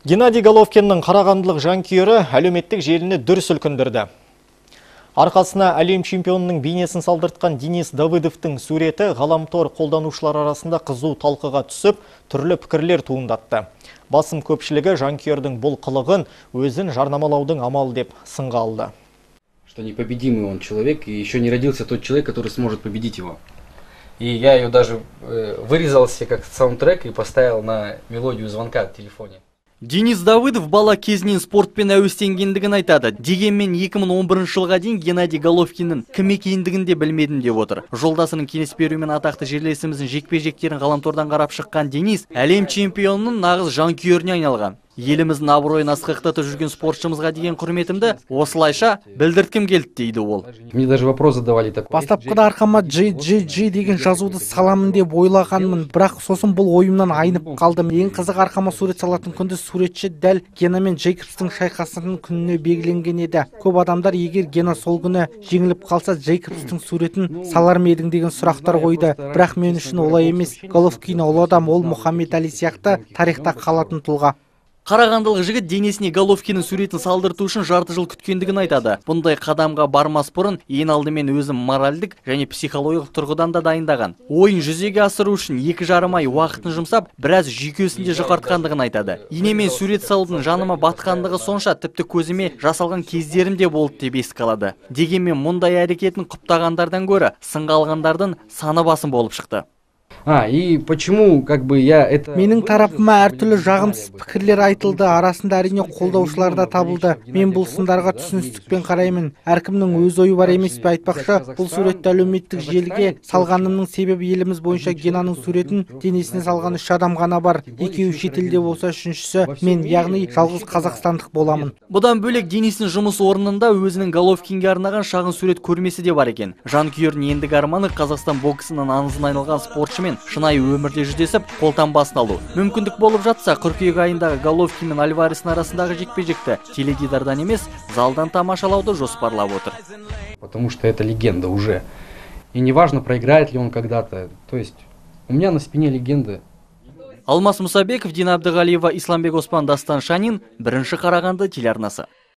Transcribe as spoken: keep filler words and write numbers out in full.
Геннадий Головкиннің қарағандылық жанкүйері әлеуметтік желіні дүр сілкіндірді. Арқасына әлем чемпионының бейнесін салдыртқан Денис Давыдовтың суреті ғаламтор қолданушылар арасында қызу талқыға түсіп, түрлі пікірлер туындатты. Басым көпшілігі жанкүйердің бұл қылығын өзін жарнамалаудың амалы деп сынға алды. Что непобедимый он человек, и еще не родился тот человек, который сможет победить его. И я ее даже вырезал себе как саундтрек и поставил на мелодию звонка в телефоне. Денис Давыдов бала кезінен спортпен әуестенгендігін айтады. Дегенмен екі мың он бірінші жылға дейін Геннадий Головкиннің кім екендігін де білмедім деп отыр. Жолдасының кеңес беруімен атақты жерлесіміздің жекпе-жектерін ғаламтордан қарап шыққан Денис әлем чемпионының нағыз жанкүйеріне айналған. Еліміздің абыройын асқақтатып жүрген спортшымызға деген құрметімді осылайша білдірткім келді дейді ол. Мне даже вопрос задавали такой. Бастапқыда арқама джи джи джи деген жазуды саламын деп ойлағанмын, бірақ сосын бұл ойымнан айнып қалдым. Ең қызық, арқама сурет салатын күнді суретші дәл Гена мен Джейкобстың шайқасының күніне белгіленген еді. Көп адамдар егер Гена сол күні жеңіліп қалса, Джейкобстың суретін салар ма едің деген сұрақтар қойды. Бірақ мен үшін олай емес. Головкин ол адам, ол Мұхаммед Али сияқты тарихта қалатын тұлға. Қарағандылық жігіт денесіне Головкиннің суретін салдырту үшін жарты жыл күткендігін айтады. Бұндай қадамға бармас бұрын ең алдымен өзім моральдік және психологиялық тұрғыдан да дайындаған. Ойын жүзеге асыру үшін екі жарым ай уақытын жұмсап, біраз жүйкесінде жұқартқандығын айтады. Енемен сурет салудың жаныма батқандығы сонша, тіпті көзіме жасалған кездерім де болды деп еске алады. Дегенмен мұндай әрекетін құптағандардан гөрі сынға алғандардың саны басым болып шықты. А, и почему, как бы, я это... Менің тарапыма әртүрлі жағымсыз пікірлер айтылды, арасында әрине қолдаушылар да табылды. Мен бұл сындарға түсіністікпен қараймын. Әркімнің өз ойы бар емес пе, айтпақшы. Бұл суретті әлеуметтік желіге салғанымның себебі еліміз бойынша Генаның суретін денесіне салған үш адам ғана бар. Екеуі шетелде болса, үшіншісі мен, яғни жалғыз қазақстандық боламын. Бұдан бөлек Денистің жұмыс орнында өзінің Головкинге арнаған шағын сурет көрмесі де бар екен. Жанкүйердің ендігі арманы Қазақстан боксынан аңызын айналған спортшымен шынайы өмірде жүздесіп, қолтаңбасын алу. Мүмкіндік болып жатса, қыркүйек айындағы Головкин мен Альварестің арасындағы жекпе-жекті теледидардан емес, залдан тамашалауды жоспарлап отыр. Потому что это легенда уже. И не важно, проиграет ли он когда-то. То есть, у меня на спине легенда. Алмас Мұсабеков, Дина Абдығалиева, Исламбек Оспан, Дастан Шанин, бірінші Қарағанды телеарнасы.